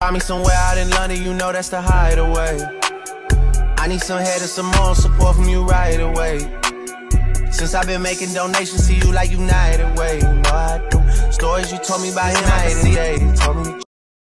Find me somewhere out in London, you know that's the hideaway. I need some head and some moral support from you right away. Since I've been making donations to you like United Way, you know I do. Stories you told me about United Day, told me